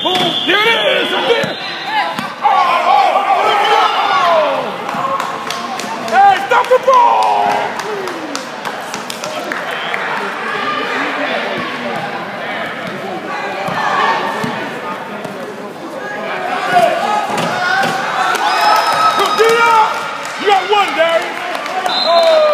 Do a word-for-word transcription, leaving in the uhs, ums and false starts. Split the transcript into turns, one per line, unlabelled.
Boom. There it is. Right there. Oh, oh, oh. Hey, stop the ball. You got one, Darius. Oh.